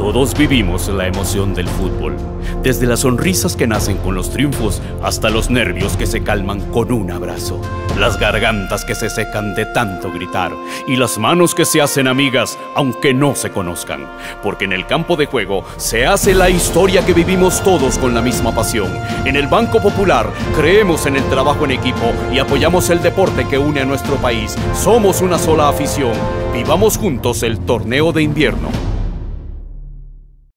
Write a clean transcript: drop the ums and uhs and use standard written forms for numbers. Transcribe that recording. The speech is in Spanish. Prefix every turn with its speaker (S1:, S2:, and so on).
S1: Todos vivimos la emoción del fútbol, desde las sonrisas que nacen con los triunfos hasta los nervios que se calman con un abrazo, las gargantas que se secan de tanto gritar y las manos que se hacen amigas aunque no se conozcan, porque en el campo de juego se hace la historia que vivimos todos con la misma pasión. En el Banco Popular creemos en el trabajo en equipo y apoyamos el deporte que une a nuestro país. Somos una sola afición. Vivamos juntos el torneo de invierno.